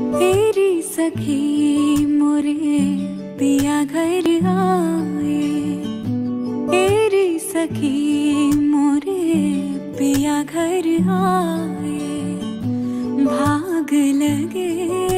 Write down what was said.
तेरी सखी मोरे पिया घर आए, तेरी सखी मोरे पिया घर आए। भाग लगे